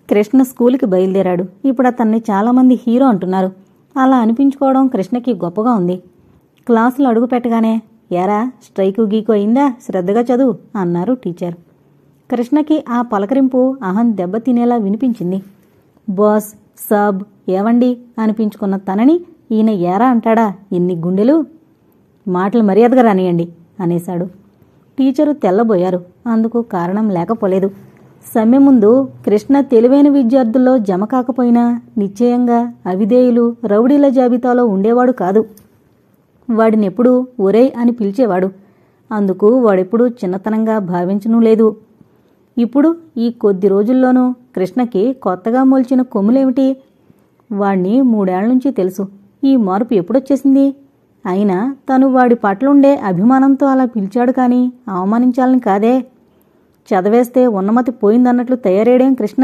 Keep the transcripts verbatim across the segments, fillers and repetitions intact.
కృష్ణ స్కూల్కి బయలుదేరాడు. ఇప్పుడు అతన్ని చాలామంది హీరో అంటున్నారు. అలా అనిపించుకోవడం కృష్ణకి గొప్పగా ఉంది. క్లాసులు అడుగు పెట్టగానే, ఏరా స్ట్రైకు గీకు అయిందా, శ్రద్ధగా చదువు అన్నారు టీచర్. కృష్ణకి ఆ పలకరింపు అహం దెబ్బతినేలా వినిపించింది. బాస్, సాబ్, ఏవండి అనిపించుకున్న తనని ఈయన ఏరా అంటాడా, ఇన్ని గుండెలు, మాటలు మర్యాదగా రానియండి అనేశాడు. టీచరు తెల్లబోయారు. అందుకు కారణం లేకపోలేదు. సమ్మె ముందు కృష్ణ తెలివైన విద్యార్థుల్లో జమ కాకపోయినా నిశ్చయంగా అవిధేయులు, రౌడీల జాబితాలో ఉండేవాడు కాదు. వాడినెప్పుడూ ఒరేయ్ అని పిలిచేవాడు. అందుకు వాడెప్పుడూ చిన్నతనంగా భావించనూ లేదు. ఇప్పుడు ఈ కొద్ది రోజుల్లోనూ కృష్ణకి కొత్తగా మొలిచిన కొమ్ములేమిటి? వాణ్ణి మూడేళ్లనుంచి తెలుసు. ఈ మార్పు ఎప్పుడొచ్చేసింది? అయినా తను వాడి పట్లుండే అభిమానంతో అలా పిలిచాడు కానీ అవమానించాలని కాదే. చదవేస్తే ఉన్నమతి పోయిందన్నట్లు తయారేడేం కృష్ణ?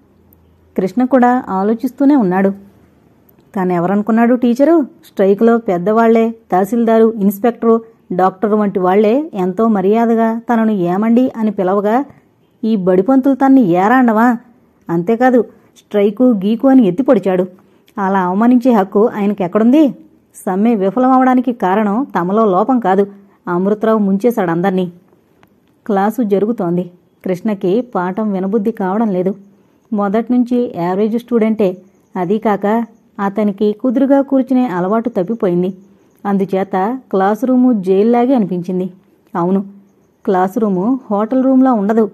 కృష్ణ కూడా ఆలోచిస్తూనే ఉన్నాడు. తానెవరనుకున్నాడు టీచరు? స్ట్రైకులో పెద్దవాళ్లే, తహసీల్దారు, ఇన్స్పెక్టరు, డాక్టరు వంటి వాళ్లే ఎంతో మర్యాదగా తనను ఏమండి అని పిలవగా ఈ బడిపంతులు తన్ని ఏరా అండవా? అంతేకాదు స్ట్రైకు గీకు అని ఎత్తిపొడిచాడు. అలా అవమానించే హక్కు ఆయనకెక్కడుంది? సమ్మె విఫలమవడానికి కారణం తమలో లోపం కాదు, అమృతరావు ముంచేశాడందర్నీ. క్లాసు జరుగుతోంది. కృష్ణకి పాఠం వినబుద్ధి కావడం లేదు. మొదట్నుంచి యావరేజ్ స్టూడెంటే. అదీకాక అతనికి కుదురుగా కూర్చునే అలవాటు తప్పిపోయింది. అందుచేత క్లాసు రూము జైల్లాగే అనిపించింది. అవును, క్లాసు రూము హోటల్ రూమ్లా ఉండదు.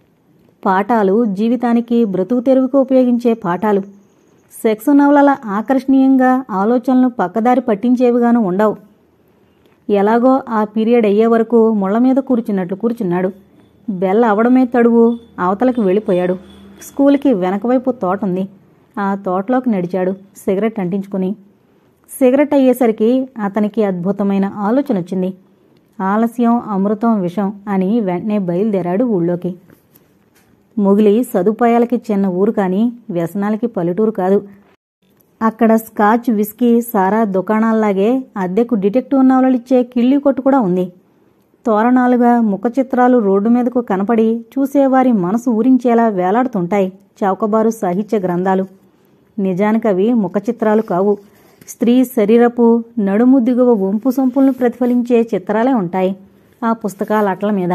పాఠాలు జీవితానికి, బ్రతుకు తెరువుకు ఉపయోగించే పాఠాలు. సెక్స్ నవలల ఆకర్షణీయంగా ఆలోచనలు పక్కదారి పట్టించేవిగాను ఉండవు. ఎలాగో ఆ పీరియడ్ అయ్యే వరకు ముళ్ల మీద కూర్చున్నట్లు కూర్చున్నాడు. బెల్ల అవడమే తడువు అవతలకి వెళ్ళిపోయాడు. స్కూల్కి వెనకవైపు తోటుంది. ఆ తోటలోకి నడిచాడు సిగరెట్ అంటించుకుని. సిగరెట్ అయ్యేసరికి అతనికి అద్భుతమైన ఆలోచన వచ్చింది. ఆలస్యం అమృతం విషం అని వెంటనే బయలుదేరాడు ఊళ్ళోకి. ముగిలి సదుపాయాలకి చిన్న ఊరు కానీ వ్యసనాలకి పల్లెటూరు కాదు. అక్కడ స్కాచ్, విస్కీ, సారా దుకాణాల్లాగే అద్దెకు డిటెక్టివ్ నవలలిచ్చే కిళ్ళీ కొట్టు కూడా ఉంది. తోరణాలుగా ముఖ చిత్రాలు రోడ్డు మీదకు కనపడి చూసేవారి మనసు ఊరించేలా వేలాడుతుంటాయి చౌకబారు సాహిత్య గ్రంథాలు. నిజానికవి ముఖ చిత్రాలు కావు. స్త్రీ శరీరపు నడుము దిగువ వంపు సొంపులను ప్రతిఫలించే చిత్రాలే ఉంటాయి ఆ పుస్తకాల అట్ల మీద.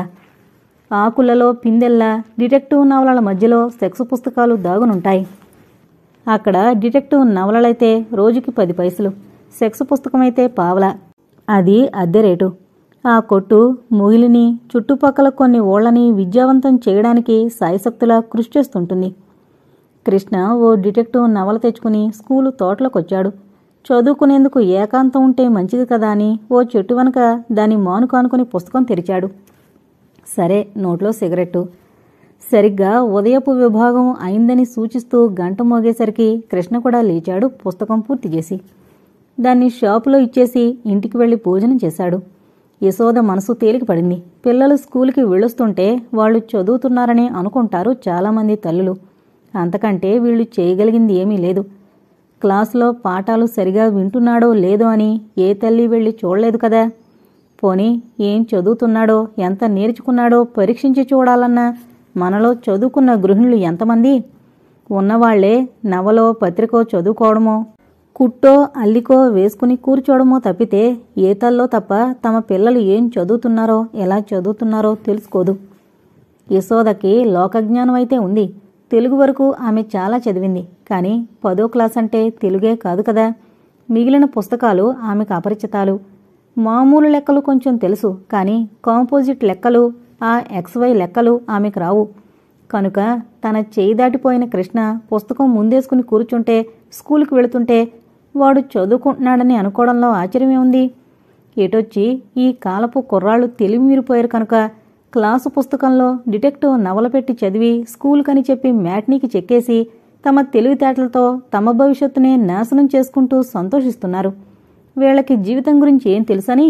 ఆకులలో పిందెల్లా డిటెక్టివ్ నవలల మధ్యలో సెక్స్ పుస్తకాలు దాగునుంటాయి. అక్కడ డిటెక్టివ్ నవలలైతే రోజుకి పది పైసలు, సెక్స్ పుస్తకమైతే పావలా. అది అద్దె రేటు. ఆ కొట్టు ముగిలిని, చుట్టుపక్కల కొన్ని ఓళ్లని విద్యావంతం చేయడానికి సాయశక్తులా కృషి చేస్తుంటుంది. కృష్ణ ఓ డిటెక్టివ్ నవల తెచ్చుకుని స్కూలు తోటలోకొచ్చాడు. చదువుకునేందుకు ఏకాంతం ఉంటే మంచిది కదా అని ఓ చెట్టు వెనక దాని మాను కానుకుని పుస్తకం తెరిచాడు. సరే, నోట్లో సిగరెట్టు. సరిగ్గా ఉదయపు విభాగం అయిందని సూచిస్తూ గంట మోగేసరికి కృష్ణ కూడా లేచాడు పుస్తకం పూర్తి చేసి. దాన్ని షాపులో ఇచ్చేసి ఇంటికి వెళ్లి భోజనం చేశాడు. యశోద మనసు తేలిక పడింది. పిల్లలు స్కూల్కి వెళ్ళొస్తుంటే వాళ్ళు చదువుతున్నారని అనుకుంటారు చాలామంది తల్లులు. అంతకంటే వీళ్ళు చేయగలిగింది ఏమీ లేదు. క్లాసులో పాఠాలు సరిగా వింటున్నాడో లేదో అని ఏ తల్లి వెళ్ళి చూడలేదు కదా. పోనీ ఏం చదువుతున్నాడో, ఎంత నేర్చుకున్నాడో పరీక్షించి చూడాలన్నా మనలో చదువుకున్న గృహిణులు ఎంతమంది? ఉన్నవాళ్లే నవలో పత్రికో చదువుకోవడమో, కుట్టో అల్లికో వేసుకుని కూర్చోవడమో తప్పితే ఏ తల్లో తప్ప తమ పిల్లలు ఏం చదువుతున్నారో, ఎలా చదువుతున్నారో తెలుసుకోదు. యశోదకి లోకజ్ఞానం అయితే ఉంది. తెలుగు వరకు ఆమె చాలా చదివింది. కానీ పదో క్లాస్ అంటే తెలుగే కాదు కదా. మిగిలిన పుస్తకాలు ఆమెకు అపరిచితాలు. మామూలు లెక్కలు కొంచెం తెలుసు, కానీ కాంపోజిట్ లెక్కలు, ఆ ఎక్స్వై లెక్కలు ఆమెకు రావు. కనుక తన చేయి దాటిపోయిన కృష్ణ పుస్తకం ముందేసుకుని కూర్చుంటే, స్కూలుకు వెళుతుంటే వాడు చదువుకుంటున్నాడని అనుకోవడంలో ఆశ్చర్యమే ఉంది. ఎటొచ్చి ఈ కాలపు కుర్రాళ్ళు తెలివి మీరిపోయారు కనుక క్లాసు పుస్తకంలో డిటెక్టివ్ నవల పెట్టి చదివి స్కూలుకని చెప్పి మ్యాట్నీకి చెక్కేసి తమ తెలివితేటలతో తమ భవిష్యత్తునే నాశనం చేసుకుంటూ సంతోషిస్తున్నారు. వీళ్లకి జీవితం గురించి ఏం తెలుసని?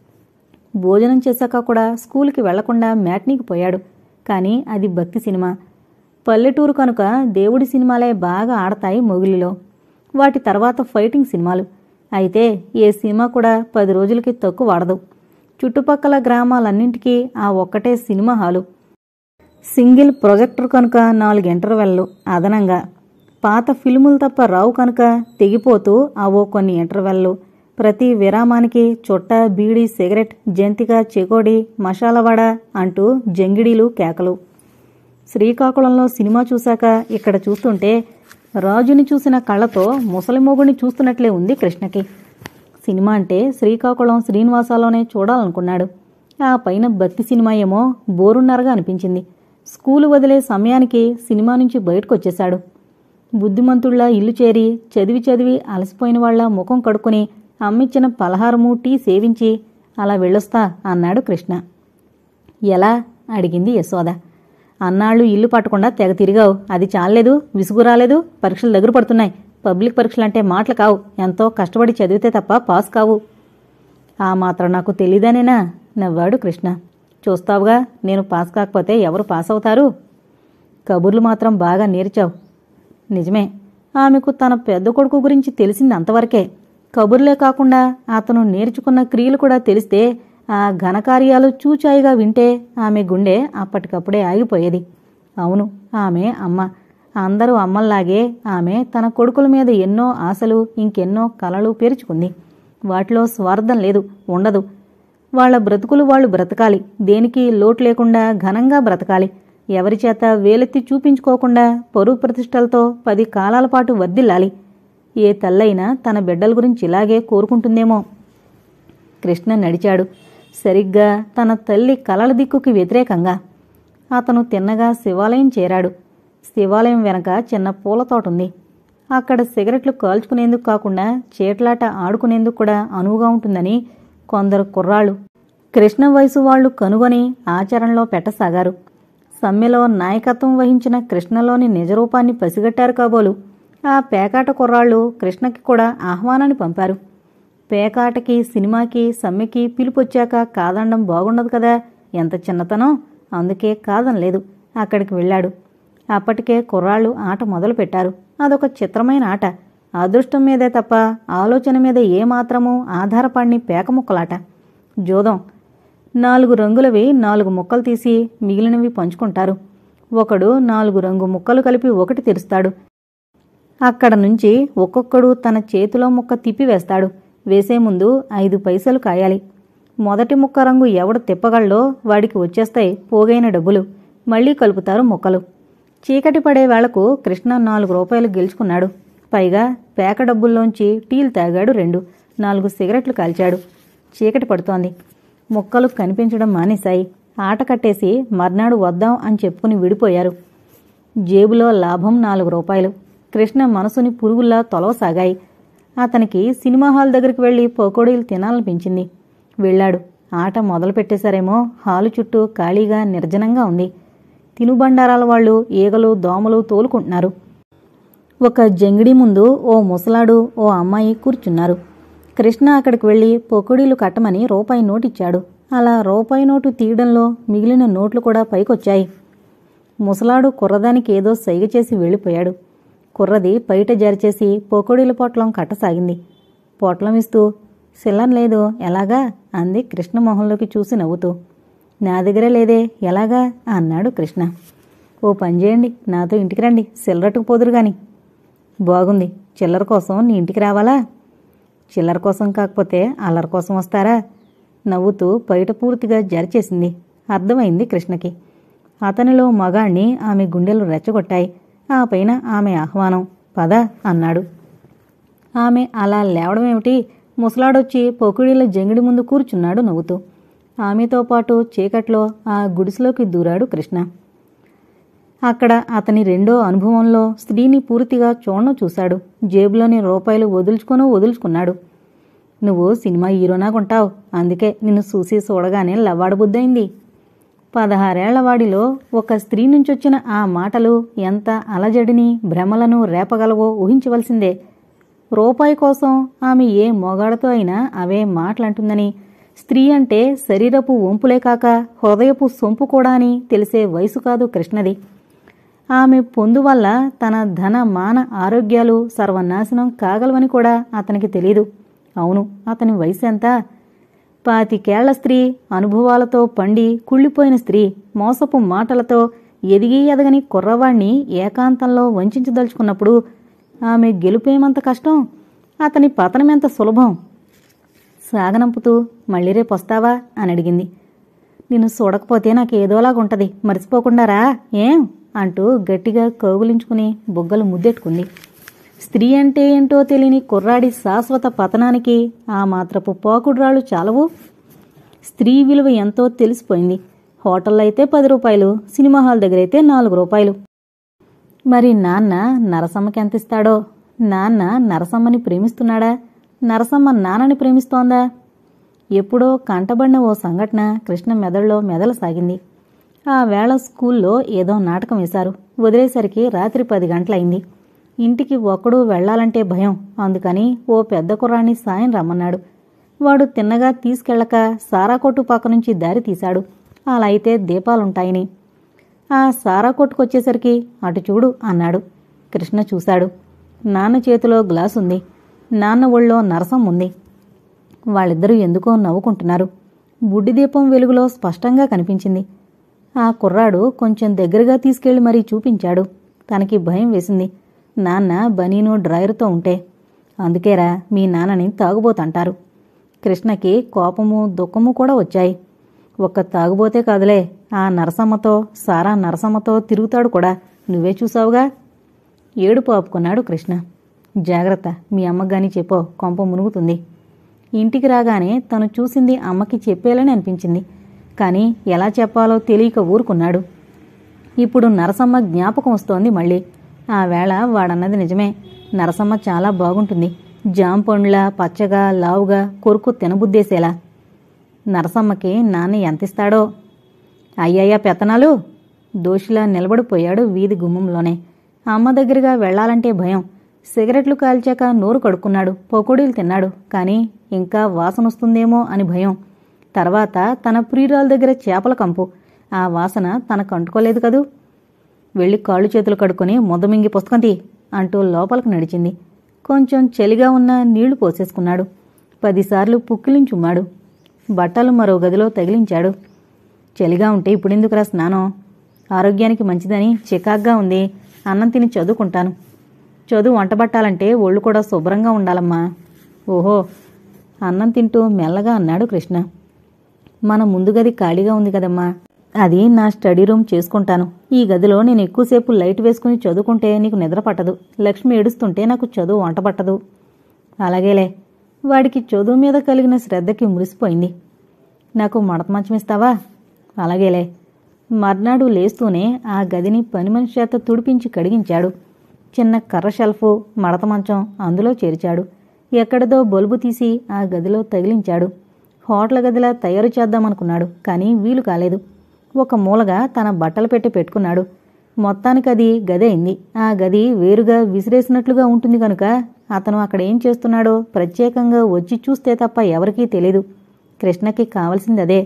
భోజనం చేశాక కూడా స్కూల్కి వెళ్లకుండా మ్యాట్నీకి పోయాడు. కానీ అది భక్తి సినిమా. పల్లెటూరు కనుక దేవుడి సినిమాలే బాగా ఆడతాయి మొగిలిలో. వాటి తర్వాత ఫైటింగ్ సినిమాలు. అయితే ఏ సినిమా కూడా పది రోజులకి తక్కువ వాడదు. చుట్టుపక్కల గ్రామాలన్నింటికీ ఆ ఒక్కటే సినిమా హాలు. సింగిల్ ప్రొజెక్టర్ కనుక నాలుగు ఇంటర్వెల్లు అదనంగా, పాత ఫిల్ములు తప్ప రావు కనుక తెగిపోతూ అవో కొన్ని ఇంటర్వెల్లు, ప్రతి విరామానికి చుట్ట, బీడీ, సిగరెట్, జంతిక, చెకోడి, మసాలవడ అంటూ జంగిడీలు, కేకలు. శ్రీకాకుళంలో సినిమా చూశాక ఇక్కడ చూస్తుంటే రాజుని చూసిన కళ్ళతో ముసలిమోగుని చూస్తున్నట్లే ఉంది కృష్ణకి. సినిమా అంటే శ్రీకాకుళం శ్రీనివాసాలోనే చూడాలనుకున్నాడు. ఆ పైన భక్తి సినిమా ఏమో బోరున్నరగా అనిపించింది. స్కూలు వదిలే సమయానికి సినిమా నుంచి బయటకొచ్చేశాడు. బుద్ధిమంతుళ్లా ఇల్లు చేరి చదివి చదివి అలసిపోయిన వాళ్ల ముఖం కడుక్కుని అమ్మిచ్చిన పలహారము, టీ సేవించి అలా వెళ్ళొస్తా అన్నాడు కృష్ణ. ఎలా అడిగింది యశోద. అన్నాళ్ళు ఇల్లు పట్టకుండా తెగ తిరిగావు, అది చాలేదు, విసుగు రాలేదు? పరీక్షలు దగ్గర పడుతున్నాయి. పబ్లిక్ పరీక్షలంటే మాటలు కావు, ఎంతో కష్టపడి చదివితే తప్ప పాస్ కావు. ఆ మాత్రం నాకు తెలీదనేనా నవ్వాడు కృష్ణ. చూస్తావుగా, నేను పాస్ కాకపోతే ఎవరు పాస్ అవుతారు? కబుర్లు మాత్రం బాగా నేర్చావు. నిజమే, ఆమెకు తన పెద్ద కొడుకు గురించి తెలిసింది అంతవరకే. కబుర్లే కాకుండా అతను నేర్చుకున్న క్రియలు కూడా తెలిస్తే, ఆ ఘనకార్యాలు చూచాయిగా వింటే ఆమె గుండె అప్పటికప్పుడే ఆగిపోయేది. అవును, ఆమె అమ్మ. అందరూ అమ్మల్లాగే ఆమె తన కొడుకుల మీద ఎన్నో ఆశలు, ఇంకెన్నో కలలు పేర్చుకుంది. వాటిలో స్వార్థం లేదు, ఉండదు. వాళ్ల బ్రతుకులు వాళ్లు బ్రతకాలి, దేనికి లోటు లేకుండా ఘనంగా బ్రతకాలి. ఎవరిచేత వేలెత్తి చూపించుకోకుండా పరువు ప్రతిష్టలతో పది కాలాల పాటు వర్ధిల్లాలి. ఏ తల్లైనా తన బిడ్డల గురించి ఇలాగే కోరుకుంటుందేమో. కృష్ణ నడిచాడు, సరిగ్గా తన తల్లి కలల దిక్కుకి వ్యతిరేకంగా. అతను తిన్నగా శివాలయం చేరాడు. శివాలయం వెనక చిన్న పూలతోటుంది. అక్కడ సిగరెట్లు కాల్చుకునేందుకు కాకుండా చీట్లాట ఆడుకునేందుకు కూడా అనువుగా ఉంటుందని కొందరు కుర్రాళ్ళు, కృష్ణ వయసు వాళ్లు కనుగొని ఆచరణలో పెట్టసాగారు. సమ్మెలో నాయకత్వం వహించిన కృష్ణలోని నిజరూపాన్ని పసిగట్టారు కాబోలు. ఆ పేకాట కుర్రాళ్ళు కృష్ణకి కూడా ఆహ్వానాన్ని పంపారు. పేకాటకి, సినిమాకి, సమ్మెకి పిలుపొచ్చాక కాదండం బాగుండదు కదా, ఎంత చిన్నతనం. అందుకే కాదనలేదు, అక్కడికి వెళ్ళాడు. అప్పటికే కుర్రాళ్ళు ఆట మొదలుపెట్టారు. అదొక చిత్రమైన ఆట. అదృష్టం మీదే తప్ప ఆలోచన మీద ఏమాత్రమూ ఆధారపడిని పేకముక్కలాట. జోదం. నాలుగు రంగులవి నాలుగు ముక్కలు తీసి మిగిలినవి పంచుకుంటారు. ఒకడు నాలుగు రంగు ముక్కలు కలిపి ఒకటి తెరుస్తాడు. అక్కడ నుంచి ఒక్కొక్కడు తన చేతిలో ముక్క తిప్పివేస్తాడు. వేసే ముందు ఐదు పైసలు కాయాలి. మొదటి ముక్క రంగు ఎవడు తిప్పగలడో వాడికి వచ్చేస్తాయి పోగైన డబ్బులు. మళ్లీ కలుపుతారు ముక్కలు. చీకటి పడే వేళకు కృష్ణ నాలుగు రూపాయలు గెలుచుకున్నాడు. పైగా పేక డబ్బుల్లోంచి టీలు తాగాడు రెండు. నాలుగు సిగరెట్లు కాల్చాడు. చీకటి పడుతోంది. ముక్కలు కనిపించడం మానేశాయి. ఆట కట్టేసి మర్నాడు వద్దాం అని చెప్పుకుని విడిపోయారు. జేబులో లాభం నాలుగు రూపాయలు. కృష్ణ మనసుని పురుగుల్లా తొలవసాగాయి. అతనికి సినిమా హాల్ దగ్గరికి వెళ్లి పకోడీలు తినాలనిపించింది. వెళ్ళాడు. ఆట మొదలు పెట్టేశారేమో. హాలు చుట్టూ ఖాళీగా నిర్జనంగా ఉంది. తినుబండారాల వాళ్లు ఈగలు, దోమలు తోలుకుంటున్నారు. ఒక జంగిడి ముందు ఓ ముసలాడు, ఓ అమ్మాయి కూర్చున్నారు. కృష్ణ అక్కడికి వెళ్లి పకోడీలు కట్టమని రూపాయి నోటిచ్చాడు. అలా రూపాయి నోటు తీయడంలో మిగిలిన నోట్లు కూడా పైకొచ్చాయి. ముసలాడు కుర్రదానికి ఏదో సైగ చేసి వెళ్ళిపోయాడు. కుర్రది బయట జరిచేసి పకోడీల పొట్లం కట్టసాగింది. పొట్లం ఇస్తూ, సిల్లర్ లేదు ఎలాగా అంది కృష్ణ మొహంలోకి చూసి నవ్వుతూ. నా దగ్గర లేదే, ఎలాగా అన్నాడు కృష్ణ. ఓ పని చేయండి, నాతో ఇంటికి రండి, సిల్లరట్టుకు పోదురు గాని. బాగుంది, చిల్లర కోసం నీ ఇంటికి రావాలా? చిల్లర కోసం కాకపోతే అల్లరి కోసం వస్తారా? నవ్వుతూ బయట పూర్తిగా జరిచేసింది. అర్థమైంది కృష్ణకి. అతనిలో మగాణ్ణి ఆమె గుండెలు రెచ్చగొట్టాయి. ఆ పైన ఆమె ఆహ్వానం. పద అన్నాడు. ఆమె అలా లేవడమేమిటి? ముసలాడొచ్చి పొకిడీల జంగిడి ముందు కూర్చున్నాడు నవ్వుతూ. ఆమెతో పాటు చీకట్లో ఆ గుడిసెలోకి దూరాడు కృష్ణ. అక్కడ అతని రెండో అనుభవంలో స్త్రీని పూర్తిగా చూడను చూశాడు. జేబులోని రూపాయలు వదులుచుకొనూ వదులుచుకున్నాడు. నువ్వు సినిమా హీరోనాగుంటావు, అందుకే నిన్ను చూసి చూడగానే లవ్వాడబుద్దయింది. పదహారేళ్లవాడిలో ఒక స్త్రీ నుంచొచ్చిన ఆ మాటలు ఎంత అలజడిని, భ్రమలను రేపగలవో ఊహించవలసిందే. రూపాయి కోసం ఆమె ఏ మొగాడతో అయినా అవే మాటలంటుందని, స్త్రీ అంటే శరీరపు వంపులే కాక హృదయపు సొంపు కూడా అని తెలిసే వయసు కాదు కృష్ణది. ఆమె పొందు వల్ల తన ధన మాన ఆరోగ్యాలు సర్వనాశనం కాగలవని కూడా అతనికి తెలీదు. అవును, అతని వయసు ఎంత? పాతికేళ్ల స్త్రీ, అనుభవాలతో పండి కుళ్ళిపోయిన స్త్రీ, మోసపు మాటలతో ఎదిగి ఎదగని కుర్రవాణ్ణి ఏకాంతంలో వంచదలుచుకున్నప్పుడు ఆమె గెలుపేమంత కష్టం, అతని పతనమెంత సులభం. సాగనంపుతూ మళ్ళీ రేపొస్తావా అని అడిగింది. నిన్ను చూడకపోతే నాకేదోలాగుంటది, మర్చిపోకుండారా ఏం అంటూ గట్టిగా కౌగులించుకుని బుగ్గలు ముద్దెట్టుకుంది. స్త్రీ అంటే ఏంటో తెలియని కుర్రాడి శాశ్వత పతనానికి ఆ మాత్రపు పోకుడ్రాళ్ళు చాలవు. స్త్రీ విలువ ఎంతో తెలిసిపోయింది. హోటల్లో అయితే పది రూపాయలు, సినిమా హాల్ దగ్గరైతే నాలుగు రూపాయలు. మరి నాన్న నరసమ్మకి ఎంతిస్తాడో? నాన్న నరసమ్మని ప్రేమిస్తున్నాడా? నరసమ్మ నాన్నని ప్రేమిస్తోందా? ఎప్పుడో కంటబడిన ఓ సంఘటన కృష్ణ మెదడులో మెదలసాగింది. ఆ వేళ స్కూల్లో ఏదో నాటకం వేశారు. వదిలేసరికి రాత్రి పది గంటలైంది. ఇంటికి ఒక్కడూ వెళ్లాలంటే భయం. అందుకని ఓ పెద్ద కుర్రాన్ని సాయం రమ్మన్నాడు. వాడు తిన్నగా తీసుకెళ్లక సారా కొట్టు పక్క నుంచి దారి తీశాడు. అలా అయితే దీపాలుంటాయని. ఆ సారా కొట్టుకొచ్చేసరికి అటు చూడు అన్నాడు. కృష్ణ చూశాడు. నాన్న చేతిలో గ్లాసుంది, నాన్న ఒళ్ళో నరసం ఉంది. వాళ్ళిద్దరూ ఎందుకో నవ్వుకుంటున్నారు. బుడ్డి దీపం వెలుగులో స్పష్టంగా కనిపించింది. ఆ కుర్రాడు కొంచెం దగ్గరగా తీసుకెళ్లి మరీ చూపించాడు. తనకి భయం వేసింది. నాన్న బనీను డ్రైవర్తో ఉంటే. అందుకేరా మీ నాన్నని తాగుబోతంటారు. కృష్ణకి కోపము దుఃఖము కూడా వచ్చాయి. ఒక్క తాగుబోతే కాదులే, ఆ నరసమ్మతో సారా నరసమ్మతో తిరుగుతాడు కూడా. నువ్వే చూసావుగా. ఏడుపు ఆపుకున్నాడు కృష్ణ. జాగ్రత్త, మీ అమ్మగాని చెప్పో, కొంప మునుగుతుంది. ఇంటికి రాగానే తను చూసింది అమ్మకి చెప్పేయాలని అనిపించింది. కానీ ఎలా చెప్పాలో తెలియక ఊరుకున్నాడు. ఇప్పుడు నరసమ్మ జ్ఞాపకం వస్తోంది మళ్ళీ. ఆ వేళ వాడన్నది నిజమే. నరసమ్మ చాలా బాగుంటుంది. జాంపండ్లా పచ్చగా లావుగా కొరుకు తినబుద్దేసేలా. నరసమ్మకి నాన్న ఎంతిస్తాడో? అయ్యయ్యా పెత్తనాలు! దోషిలా నిలబడిపోయాడు వీధి గుమ్మంలోనే. అమ్మ దగ్గరగా వెళ్లాలంటే భయం. సిగరెట్లు కాల్చాక నోరు కడుక్కున్నాడు, పకోడీలు తిన్నాడు. కానీ ఇంకా వాసనొస్తుందేమో అని భయం. తర్వాత తన ప్రియురాల దగ్గర చేపల కంపు. ఆ వాసన తనకు అంటుకోలేదు కదూ. వెళ్ళి కాళ్ళు చేతులు కడుక్కొని మొదమింగి పుస్తకం తీ అంటూ లోపలికి నడిచింది. కొంచెం చలిగా ఉన్న నీళ్లు పోసేసుకున్నాడు. పదిసార్లు పుక్కిలించుమ్మాడు. బట్టలు మరో గదిలో తగిలించాడు. చలిగా ఉంటే ఇప్పుడెందుకురా స్నానం? ఆరోగ్యానికి మంచిదని చికాగ్గా ఉంది. అన్నం తిని చదువుకుంటాను. చదువు వంటబట్టాలంటే ఒళ్ళు కూడా శుభ్రంగా ఉండాలమ్మా. ఓహో, అన్నం తింటూ మెల్లగా అన్నాడు కృష్ణ. మన ముందు గది ఖాళీగా ఉంది కదమ్మా, అది నా స్టడీ రూమ్ చేసుకుంటాను. ఈ గదిలో నేను ఎక్కువసేపు లైట్ వేసుకుని చదువుకుంటే నీకు నిద్ర పట్టదు. లక్ష్మి ఏడుస్తుంటే నాకు చదువు వంట పట్టదు. అలాగేలే. వాడికి చదువు మీద కలిగిన శ్రద్ధకి మురిసిపోయింది. నాకు మడత మంచం ఇస్తావా? అలాగేలే. మర్నాడు లేస్తూనే ఆ గదిని పని మనిషి చేత తుడిపించి కడిగించాడు. చిన్న కర్ర షెల్ఫు, మడత మంచం అందులో చేర్చాడు. ఎక్కడిదో బల్బు తీసి ఆ గదిలో తగిలించాడు. హోటల్ గదిలా తయారు చేద్దామనుకున్నాడు. కానీ వీలు కాలేదు. ఒక మూలగా తన బట్టలు పెట్టి పెట్టుకున్నాడు. మొత్తానికది గది అయింది. ఆ గది వేరుగా విసిరేసినట్లుగా ఉంటుంది కనుక అతను అక్కడేం చేస్తున్నాడో ప్రత్యేకంగా వచ్చి చూస్తే తప్ప ఎవరికీ తెలీదు. కృష్ణకి కావలసిందదే.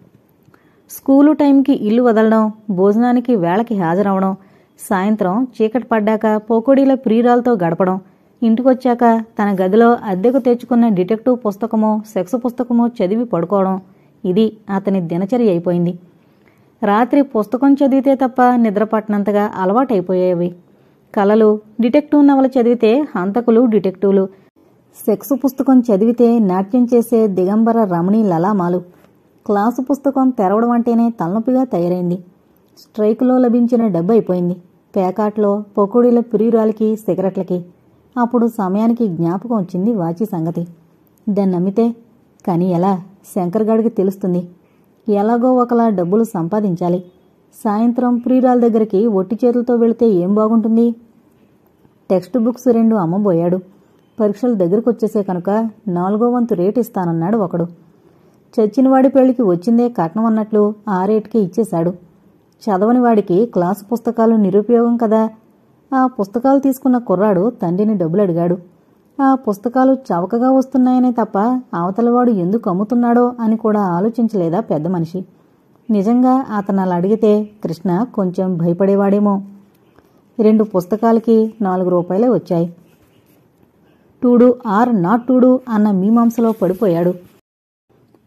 స్కూలు టైంకి ఇల్లు వదలడం, భోజనానికి వేళకి హాజరవడం, సాయంత్రం చీకటి పడ్డాక పోకోడీల ప్రియురాలతో గడపడం, ఇంటికొచ్చాక తన గదిలో అద్దెకు తెచ్చుకున్న డిటెక్టివ్ పుస్తకమో సెక్స్ పుస్తకమో చదివి పడుకోవడం. ఇది అతని దినచర్య అయిపోయింది. రాత్రి పుస్తకం చదివితే తప్ప నిద్రపట్టినంతగా అలవాటైపోయేవి. కలలు, డిటెక్టివ్ నవల చదివితే హంతకులు డిటెక్టివ్లు, సెక్స్ పుస్తకం చదివితే నాట్యం చేసే దిగంబర రమణీ లలామాలు. క్లాసు పుస్తకం తెరవడం అంటేనే తలనొప్పిగా తయారైంది. స్ట్రైకులో లభించిన డబ్బు అయిపోయింది. పేకాట్లో పకోడీల ప్రియురాలకి సిగరెట్లకి. అప్పుడు సమయానికి జ్ఞాపకం వచ్చింది వాచి సంగతి. దాన్ని నమ్మితే? కానీ ఎలా? శంకర్గాడికి తెలుస్తుంది. ఎలాగో ఒకలా డబ్బులు సంపాదించాలి. సాయంత్రం ప్రియురాల దగ్గరికి ఒట్టి చేతులతో వెళితే ఏం బాగుంటుంది? టెక్స్ట్ బుక్స్ రెండు అమ్మబోయాడు. పరీక్షలు దగ్గరకొచ్చేసే కనుక నాలుగో వంతు రేటు ఇస్తానన్నాడు ఒకడు. చచ్చినవాడి పెళ్లికి వచ్చిందే కట్నం అన్నట్లు ఆ రేటుకి ఇచ్చేశాడు. చదవని వాడికి క్లాసు పుస్తకాలు నిరుపయోగం కదా. ఆ పుస్తకాలు తీసుకున్న కుర్రాడు తండ్రిని డబ్బులు అడిగాడు. ఆ పుస్తకాలు చవకగా వస్తున్నాయనే తప్ప అవతలవాడు ఎందుకు అమ్ముతున్నాడో అని కూడా ఆలోచించలేదా పెద్ద మనిషి. నిజంగా అతను అలా అడిగితే కృష్ణ కొంచెం భయపడేవాడేమో. రెండు పుస్తకాలకి నాలుగు రూపాయలే వచ్చాయి. టూడు ఆర్ నాట్ టూడు అన్న మీమాంసలో పడిపోయాడు.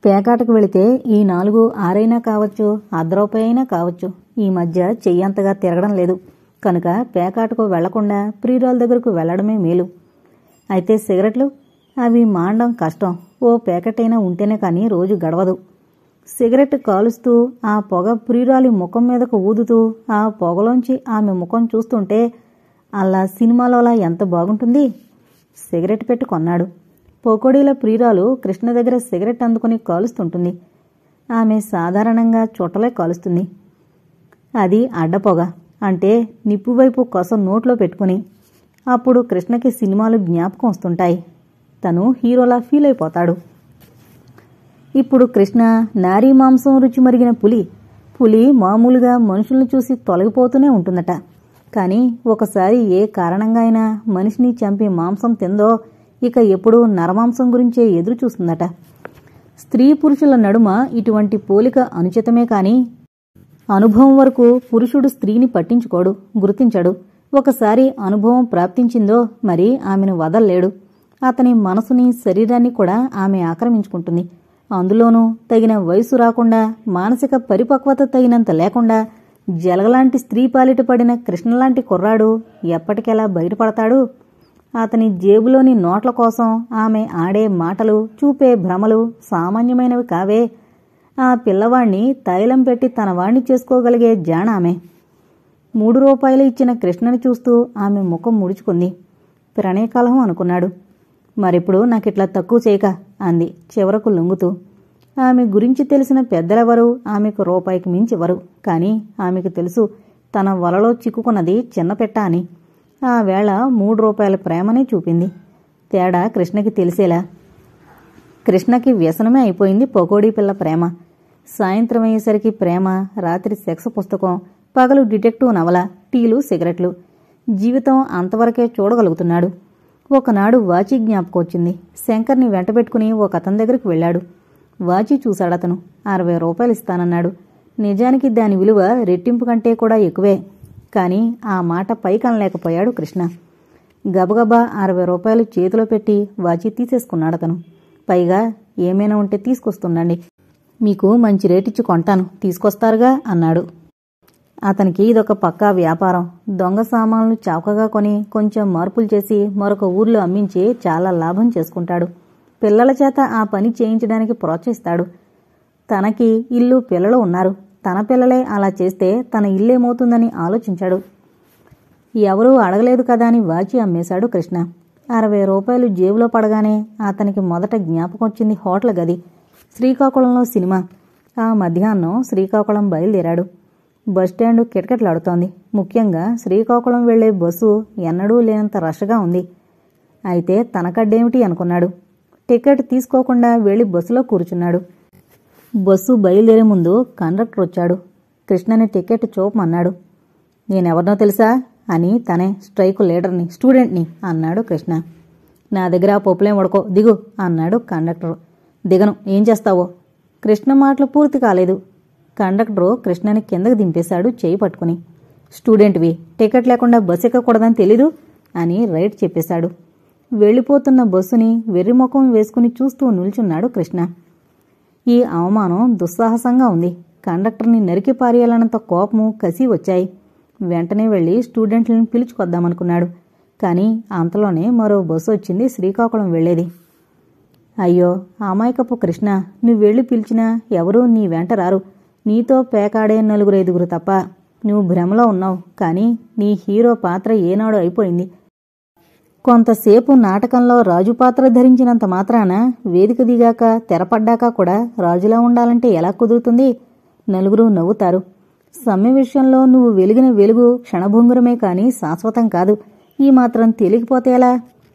పేకాటకు వెళితే ఈ నాలుగు ఆరైనా కావచ్చు, అర్ధ రూపాయి అయినా కావచ్చు. ఈ మధ్య చెయ్యంతగా తిరగడం లేదు కనుక పేకాటకు వెళ్లకుండా ప్రియురాల దగ్గరకు వెళ్లడమే మేలు. అయితే సిగరెట్లు అవి మాండం కష్టం. ఓ ప్యాకెట్ అయినా ఉంటేనే కానీ రోజు గడవదు. సిగరెట్ కాలుస్తూ ఆ పొగ ప్రియురాలి ముఖం మీదకు ఊదుతూ ఆ పొగలోంచి ఆమె ముఖం చూస్తుంటే అలా సినిమాలోలా ఎంత బాగుంటుంది. సిగరెట్ పెట్టి కొన్నాడు. పోకోడీల ప్రియురాలు కృష్ణ దగ్గర సిగరెట్ అందుకుని కాలుస్తుంటుంది. ఆమె సాధారణంగా చుట్టలే కాలుస్తుంది. అది అడ్డపొగ, అంటే నిప్పువైపు కొస నోట్లో పెట్టుకుని. అప్పుడు కృష్ణకి సినిమాలు జ్ఞాపకం వస్తుంటాయి. తను హీరోలా ఫీల్ అయిపోతాడు. ఇప్పుడు కృష్ణ నారీ మాంసం రుచి మరిగిన పులి. పులి మామూలుగా మనుషుల్ని చూసి తొలగిపోతూనే ఉంటుందట. కానీ ఒకసారి ఏ కారణంగా అయినా మనిషిని చంపి మాంసం తిందో ఇక ఎప్పుడూ నరమాంసం గురించే ఎదురు చూస్తుందట. స్త్రీ పురుషుల నడుమ ఇటువంటి పోలిక అనుచితమే కాని అనుభవం వరకు పురుషుడు స్త్రీని పట్టించుకోడు, గుర్తించడు. ఒకసారి అనుభవం ప్రాప్తించిందో మరి ఆమెను వదల్లేడు. అతని మనసుని, శరీరాన్ని కూడా ఆమె ఆక్రమించుకుంటుంది. అందులోనూ తగిన వయసు రాకుండా, మానసిక పరిపక్వత తగినంత లేకుండా జలగలాంటి స్త్రీ పాలిట పడిన కృష్ణలాంటి కుర్రాడు ఎప్పటికెలా బయటపడతాడు? అతని జేబులోని నోట్ల కోసం ఆమె ఆడే మాటలు, చూపే భ్రమలు సామాన్యమైనవి కావే. ఆ పిల్లవాణ్ణి తైలం పెట్టి తన వాణ్ణి చేసుకోగలిగే జాణ ఆమె. మూడు రూపాయలు ఇచ్చిన కృష్ణని చూస్తూ ఆమె ముఖం ముడుచుకుంది. ప్రణయకలహం అనుకున్నాడు. మరిప్పుడు నాకిట్లా తక్కువ చేయక అంది చివరకు లొంగుతూ. ఆమె గురించి తెలిసిన పెద్దలెవరూ ఆమెకు రూపాయికి మించివ్వరు. కాని ఆమెకు తెలుసు తన వలలో చిక్కుకున్నది చిన్నపెట్ట అని. ఆ వేళ మూడు రూపాయల ప్రేమనే చూపింది. తేడా కృష్ణకి తెలిసేలా. కృష్ణకి వ్యసనమే అయిపోయింది పకోడీ పిల్ల ప్రేమ. సాయంత్రం అయ్యేసరికి ప్రేమ, రాత్రి సెక్స్ పుస్తకం, పగలు డిటెక్టివ్ నవల, టీలు, సిగరెట్లు. జీవితం అంతవరకే చూడగలుగుతున్నాడు. ఒకనాడు వాచి జ్ఞాపకం వచ్చింది. శంకర్ని వెంటబెట్టుకుని ఒక అతని దగ్గరికి వెళ్లాడు. వాచి చూశాడతను. అరవై రూపాయలు ఇస్తానన్నాడు. నిజానికి దాని విలువ రెట్టింపు కంటే కూడా ఎక్కువే. కాని ఆ మాట పైకనలేకపోయాడు కృష్ణ. గబగబా అరవై రూపాయలు చేతిలో పెట్టి వాచి తీసేసుకున్నాడతను. పైగా ఏమైనా ఉంటే తీసుకొస్తుండండి, మీకు మంచి రేటిచ్చి కొంటాను, తీసుకొస్తారుగా అన్నాడు. అతనికి ఇదొక పక్కా వ్యాపారం. దొంగ సామాన్లు చౌకగా కొని కొంచెం మార్పులు చేసి మరొక ఊర్లో అమ్మించి చాలా లాభం చేసుకుంటాడు. పిల్లల చేత ఆ పని చేయించడానికి ప్రోత్సహిస్తాడు. తనకి ఇల్లు, పిల్లలు ఉన్నారు. తన పిల్లలే అలా చేస్తే తన ఇల్లేమవుతుందని ఆలోచించాడు. ఎవరూ అడగలేదు కదా అని వాచి అమ్మేశాడు కృష్ణ. అరవై రూపాయలు జేబులో పడగానే అతనికి మొదట జ్ఞాపకం వచ్చింది హోటల్ గది. శ్రీకాకుళంలో సినిమా. ఆ మధ్యాహ్నం శ్రీకాకుళం బయలుదేరాడు. బస్టాండు కిటకిటలాడుతోంది. ముఖ్యంగా శ్రీకాకుళం వెళ్లే బస్సు ఎన్నడూ లేనంత రష్గా ఉంది. అయితే తనకడ్డేమిటి అనుకున్నాడు. టికెట్ తీసుకోకుండా వెళ్లి బస్సులో కూర్చున్నాడు. బస్సు బయలుదేరే ముందు కండక్టర్ వచ్చాడు. కృష్ణని టికెట్ చూపమన్నాడు. నేనెవరినో తెలుసా అని తనే స్ట్రైకు లీడర్ని, స్టూడెంట్ని అన్నాడు కృష్ణ. నా దగ్గర పప్పులేం ఉడకో, దిగు అన్నాడు కండక్టరు. దిగను, ఏం చేస్తావో? కృష్ణ మాటలు పూర్తి కాలేదు. కండక్టరు కృష్ణని కిందకి దింపేశాడు చేయి పట్టుకుని. స్టూడెంట్వి, టికెట్ లేకుండా బస్సు ఎక్కకూడదని తెలీదు అని రైట్ చెప్పేశాడు. వెళ్లిపోతున్న బస్సుని వెర్రిముఖం వేసుకుని చూస్తూ నిల్చున్నాడు కృష్ణ. ఈ అవమానం దుస్సాహసంగా ఉంది. కండక్టర్ని నరికి పారేయాలన్నంత కోపము, కసి వచ్చాయి. వెంటనే వెళ్లి స్టూడెంట్లను పిలుచుకొద్దామనుకున్నాడు. కాని అంతలోనే మరో బస్సు వచ్చింది శ్రీకాకుళం వెళ్లేది. అయ్యో అమాయకపు కృష్ణ, నువ్వెళ్లి పిలిచినా ఎవరూ నీ వెంట రారు. నీతో పేకాడే నలుగురైదుగురు తప్ప. నువ్వు భ్రమలో ఉన్నావు. కాని నీ హీరో పాత్ర ఏనాడో అయిపోయింది. కొంతసేపు నాటకంలో రాజు పాత్ర ధరించినంత మాత్రాన వేదిక దిగాక, తెరపడ్డాక కూడా రాజులా ఉండాలంటే ఎలా కుదురుతుంది? నలుగురు నవ్వుతారు. సమ్మె విషయంలో నువ్వు వెలిగిన వెలుగు క్షణభంగురమే కాని శాశ్వతం కాదు. ఈ మాత్రం తేలికిపోతే ఎలా?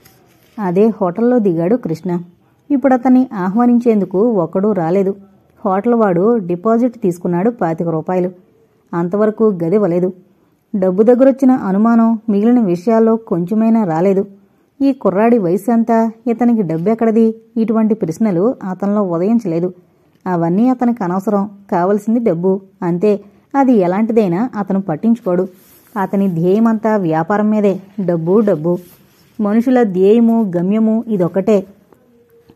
అదే హోటల్లో దిగాడు కృష్ణ. ఇప్పుడతన్ని ఆహ్వానించేందుకు ఒక్కడూ రాలేదు. హోటల్ వాడు డిపాజిట్ తీసుకున్నాడు పాతిక రూపాయలు. అంతవరకు గదివ్వలేదు. డబ్బు దగ్గరొచ్చిన అనుమానం మిగిలిన విషయాల్లో కొంచెమైనా రాలేదు. ఈ కుర్రాడి వయసు ఎంత? ఇతనికి డబ్బెక్కడది? ఇటువంటి ప్రశ్నలు అతనిలో ఉదయించలేదు. అవన్నీ అతనికి అనవసరం. కావలసింది డబ్బు అంతే. అది ఎలాంటిదైనా అతను పట్టించుకోడు. అతని ధ్యేయమంతా వ్యాపారం మీదే. డబ్బు డబ్బు. మనుషుల ధ్యేయము, గమ్యము ఇదొక్కటే.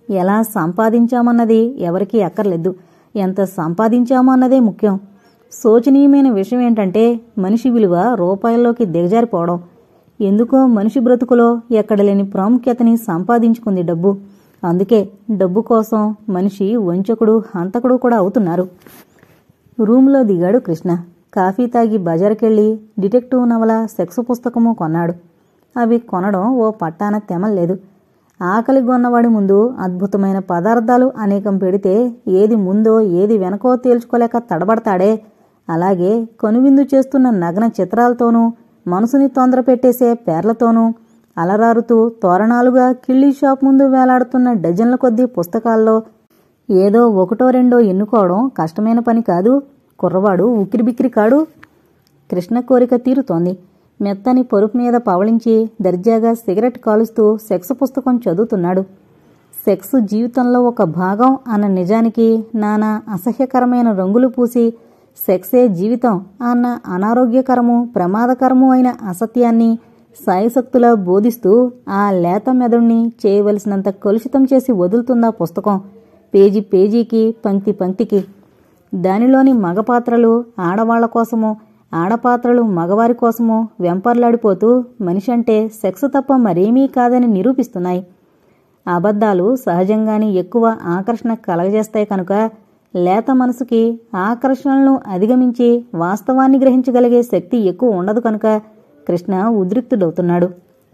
ఎలా సంపాదించామన్నది ఎవరికీ అక్కర్లేదు, ఎంత సంపాదించామో అన్నదే ముఖ్యం. శోచనీయమైన విషయం ఏంటంటే మనిషి విలువ రూపాయల్లోకి దిగజారిపోవడం. ఎందుకో మనిషి బ్రతుకులో ఎక్కడలేని ప్రాముఖ్యతని సంపాదించుకుంది డబ్బు. అందుకే డబ్బు కోసం మనిషి వంచకుడు, హంతకుడు కూడా అవుతున్నారు. రూంలో దిగాడు కృష్ణ. కాఫీ తాగి బజారుకెళ్ళి డిటెక్టివ్ నవల, సెక్స్ పుస్తకము కొన్నాడు. అవి కొనడం ఓ పట్టాన తెమల్లేదు. ఆకలి గొన్నవాడి ముందు అద్భుతమైన పదార్థాలు అనేకం పెడితే ఏది ముందో ఏది వెనకో తేల్చుకోలేక తడబడతాడే, అలాగే కనువిందు చేస్తున్న నగ్న చిత్రాలతోనూ మనసుని తొందర పెట్టేసే పేర్లతోనూ అలరారుతూ తోరణాలుగా కిళ్ళీ షాప్ ముందు వేలాడుతున్న డజన్ల కొద్దీ పుస్తకాల్లో ఏదో ఒకటో రెండో ఎన్నుకోవడం కష్టమైన పని కాదు. కుర్రవాడు ఉక్కిరిబిక్కిరి కాడు. కృష్ణ కోరిక తీరుతోంది. మెత్తని పరుపు మీద పవళించి దర్జాగా సిగరెట్ కాలుస్తూ సెక్స్ పుస్తకం చదువుతున్నాడు. సెక్స్ జీవితంలో ఒక భాగం అన్న నిజానికి నానా అసహ్యకరమైన రంగులు పూసి సెక్సే జీవితం అన్న అనారోగ్యకరము, ప్రమాదకరము అయిన అసత్యాన్ని సాయశక్తులా బోధిస్తూ ఆ లేత మెదడుని చేయవలసినంత కలుషితం చేసి వదులుతుందా పుస్తకం, పేజీ పేజీకి, పంక్తి పంక్తికి. దానిలోని మగపాత్రలు ఆడవాళ్ల కోసమో, ఆడపాత్రలు మగవారి కోసమో వెంపర్లాడిపోతూ మనిషంటే సెక్స్ తప్ప మరేమీ కాదని నిరూపిస్తున్నాయి. అబద్ధాలు సహజంగానే ఎక్కువ ఆకర్షణ కలగజేస్తాయి కనుక లేత మనసుకి ఆకర్షణలను అధిగమించి వాస్తవాన్ని గ్రహించగలిగే శక్తి ఎక్కువ ఉండదు కనుక కృష్ణ ఉద్రిక్తుడవుతున్నాడు.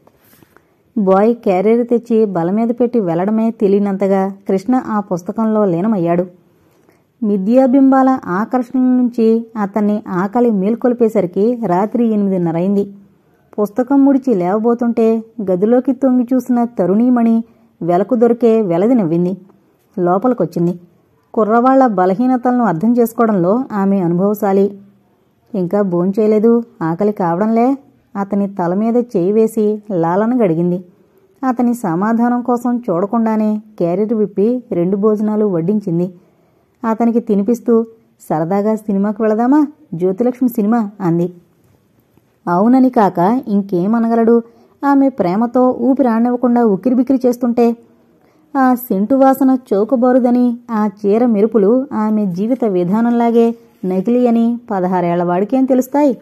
బాయ్ క్యారియర్ తెచ్చి బలమీద పెట్టి వెళ్లడమే తెలియనంతగా కృష్ణ ఆ పుస్తకంలో లీనమయ్యాడు. మిథ్యాబింబాల ఆకర్షణ నుంచి అతన్ని ఆకలి మేల్కొల్పేసరికి రాత్రి ఎనిమిదిన్నరైంది. పుస్తకం ముడిచి లేవబోతుంటే గదిలోకి తొంగి చూసిన తరుణీమణి వెలకు దొరికే వెలది నవ్వింది. లోపలికొచ్చింది. కుర్రవాళ్ల బలహీనతలను అర్థం చేసుకోవడంలో ఆమె అనుభవశాలి. ఇంకా భోంచేయలేదు, ఆకలి కావడంలే? అతని తల మీద చేయి వేసి లాలన గడిగింది. అతని సమాధానం కోసం చూడకుండానే క్యారియర్ విప్పి రెండు భోజనాలు వడ్డించింది. అతనికి తినిపిస్తూ సరదాగా సినిమాకు వెళదామా, జ్యోతిలక్ష్మి సినిమా అంది. అవునని కాక ఇంకేమనగలడు? ఆమె ప్రేమతో ఊపిరాడనివ్వకుండా ఉక్కిరిబిక్కిరి చేస్తుంటే ఆ సెంటు వాసన చౌకబారుదని, ఆ చీర మెరుపులు ఆమె జీవిత విధానంలాగే నకిలీ అని పదహారేళ్ల వాడికేం తెలుస్తాయి?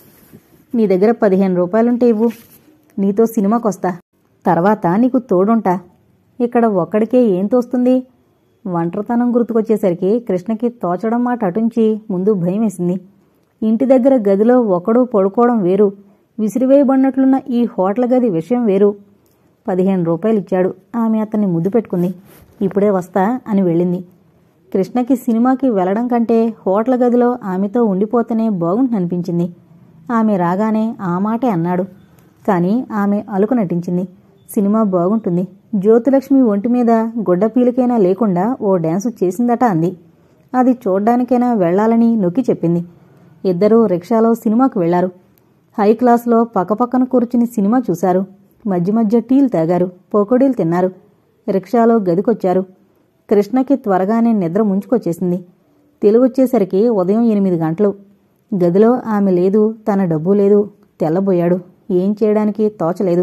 నీ దగ్గర పదిహేను రూపాయలుంటే ఇవ్వు, నీతో సినిమాకొస్తా, తర్వాత నీకు తోడుంటా. ఇక్కడ ఒక్కడికే ఏం తోస్తుంది? ఒంటరితనం గుర్తుకొచ్చేసరికి కృష్ణకి తోచడం మాట అటుంచి ముందు భయం వేసింది. ఇంటి దగ్గర గదిలో ఒకడు పడుకోవడం వేరు, విసిరివేయబడినట్లున్న ఈ హోటల్ గది విషయం వేరు. పదిహేను రూపాయలిచ్చాడు. ఆమె అతన్ని ముద్దు పెట్టుకుంది. ఇప్పుడే వస్తా అని వెళ్ళింది. కృష్ణకి సినిమాకి వెళ్లడం కంటే హోటల్ గదిలో ఆమెతో ఉండిపోతేనే బాగుంటుందనిపించింది. ఆమె రాగానే ఆ మాటే అన్నాడు. కాని ఆమె అలుకు నటించింది. సినిమా బాగుంటుంది, జ్యోతిలక్ష్మి ఒంటి మీద గుడ్డపీలికైనా లేకుండా ఓ డ్యాన్సు చేసిందట అంది. అది చూడ్డానికైనా వెళ్లాలని నొక్కి చెప్పింది. ఇద్దరూ రిక్షాలో సినిమాకు వెళ్లారు. హై క్లాస్లో పక్కపక్కన కూర్చుని సినిమా చూశారు. మధ్య మధ్య టీలు తాగారు, పోకోడీలు తిన్నారు. రిక్షాలో గదికొచ్చారు. కృష్ణకి త్వరగానే నిద్ర ముంచుకొచ్చేసింది. తెలివొచ్చేసరికి ఉదయం ఎనిమిది గంటలు. గదిలో ఆమె లేదు, తన డబ్బు లేదు. తెల్లబోయాడు. ఏం చేయడానికి తోచలేదు.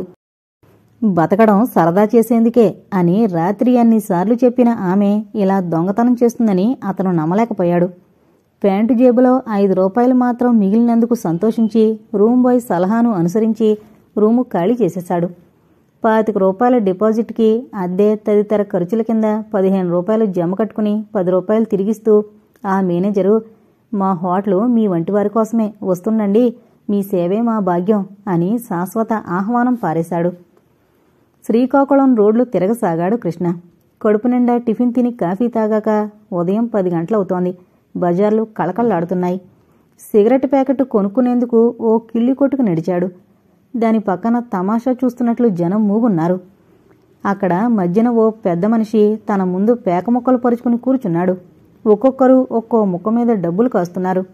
బతకడం సరదా చేసేందుకే అని రాత్రి అన్నిసార్లు చెప్పిన ఆమె ఇలా దొంగతనం చేస్తుందని అతను నమ్మలేకపోయాడు. ప్యాంటు జేబులో ఐదు రూపాయలు మాత్రం మిగిలినందుకు సంతోషించి రూమ్ బాయ్ సలహాను అనుసరించి రూము ఖాళీ చేసేశాడు. పాతిక రూపాయల డిపాజిట్కి అద్దె తదితర ఖర్చుల కింద పదిహేను రూపాయలు జమ కట్టుకుని పది రూపాయలు తిరిగిస్తూ ఆ మేనేజరు, మా హోటలు మీ వంటివారి కోసమే, వస్తుండండి, మీ సేవే మా భాగ్యం అని శాశ్వత ఆహ్వానం పారేశాడు. శ్రీకాకుళం రోడ్లు తిరగసాగాడు కృష్ణ. కడుపు నిండా టిఫిన్ తిని కాఫీ తాగాక ఉదయం పది గంటలవుతోంది. బజార్లు కళకళలాడుతున్నాయి. సిగరెట్ ప్యాకెట్ కొనుక్కునేందుకు ఓ కిళ్ళి కొట్టుకు నడిచాడు. దాని పక్కన తమాషా చూస్తున్నట్లు జనం మూగున్నారు. అక్కడ మధ్యన ఓ పెద్ద మనిషి తన ముందు పేక ముక్కలు పరుచుకుని కూర్చున్నాడు. ఒక్కొక్కరు ఒక్కో ముక్క మీద డబ్బులు కాస్తున్నారు.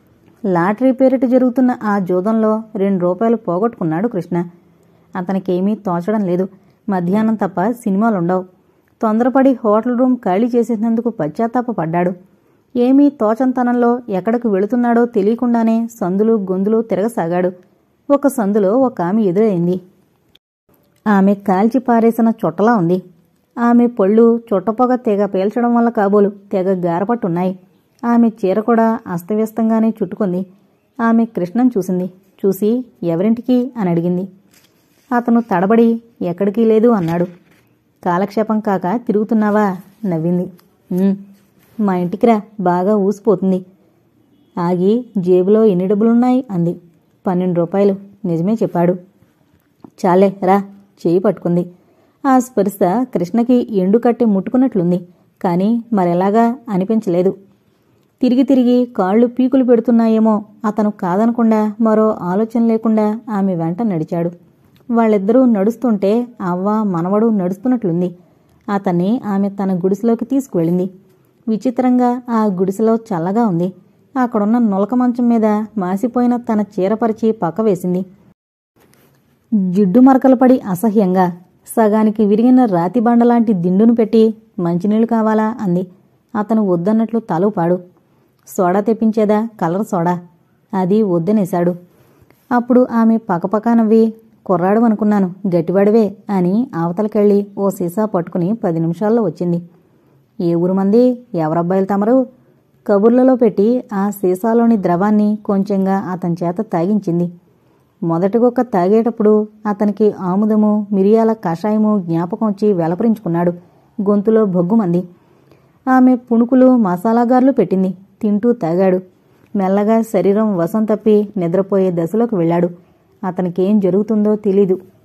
లాటరీ పేరిట జరుగుతున్న ఆ జూదంలో రెండు రూపాయలు పోగొట్టుకున్నాడు కృష్ణ. అతనికేమీ తోచడం లేదు. మధ్యాహ్నం తప్ప సినిమాలుండవు. తొందరపడి హోటల్ రూమ్ ఖాళీ చేసేసినందుకు పశ్చాత్తాపపడ్డాడు. ఏమీ తోచంతనంలో ఎక్కడికి వెళుతున్నాడో తెలియకుండానే సందులు గొంతులు తిరగసాగాడు. ఒక సందులో ఒక ఆమె ఎదురైంది. ఆమె కాల్చి పారేసిన చుట్టలా ఉంది. ఆమె పళ్ళు చుట్టపొగ తెగ పీల్చడం వల్ల కాబోలు తెగ గారపట్టున్నాయి. ఆమె చీర కూడా అస్తవ్యస్తంగానే చుట్టుకుంది. ఆమె కృష్ణను చూసింది. చూసి ఎవరింటికి అని అడిగింది. అతను తడబడి ఎక్కడికి లేదు అన్నాడు. కాలక్షేపం కాక తిరుగుతున్నావా? నవ్వింది. మా ఇంటికి రా, బాగా ఊసిపోతుంది. ఆగి జేబులో ఎన్ని డబ్బులున్నాయి అంది. పన్నెండు రూపాయలు. నిజమే చెప్పాడు. చాలే రా. చేయి పట్టుకుంది. ఆ స్పర్శ కృష్ణకి ఎండు కట్టి ముట్టుకున్నట్లుంది. కానీ మరెలాగా అనిపించలేదు. తిరిగి తిరిగి కాళ్ళు పీకులు పెడుతున్నాయేమో అతను కాదనకుండా మరో ఆలోచన లేకుండా ఆమె వెంట నడిచాడు. వాళ్ళిద్దరూ నడుస్తుంటే అవ్వ మనవడు నడుస్తున్నట్లుంది. అతన్ని ఆమె తన గుడిసెలోకి తీసుకువెళ్ళింది. విచిత్రంగా ఆ గుడిసెలో చల్లగా ఉంది. అక్కడున్న నులక మంచం మీద మాసిపోయిన తన చీరపరిచి పక్క వేసింది. జిడ్డు మరకలు పడి అసహ్యంగా సగానికి విరిగిన రాతి బండలాంటి దిండును పెట్టి మంచినీళ్లు కావాలా అంది. అతను వద్దన్నట్లు తలూపాడు. సోడా తెప్పించేదా? Colour soda. అది వద్దనేశాడు. అప్పుడు ఆమె పకపకా నవ్వి, కుర్రాడు అనుకున్నాను, గట్టివాడివే అని అవతలకెళ్ళి ఓ సీసా పట్టుకుని పది నిమిషాల్లో వచ్చింది. ఏ ఊరు మంది? ఎవరబ్బాయిలు తమరు? కబుర్లలో పెట్టి ఆ సీసాలోని ద్రవాన్ని కొంచెంగా అతని చేత తాగించింది. మొదటిగొక్క తాగేటప్పుడు అతనికి ఆముదము, మిరియాల కషాయము జ్ఞాపకం వచ్చి వెలపరించుకున్నాడు. గొంతులో భొగ్గుమంది. ఆమె పుణుకులు మసాలాగార్లు పెట్టింది. తింటూ తాగాడు. మెల్లగా శరీరం వశం తప్పి నిద్రపోయే దశలోకి వెళ్ళాడు. అతనికేం జరుగుతుందో తెలీదు.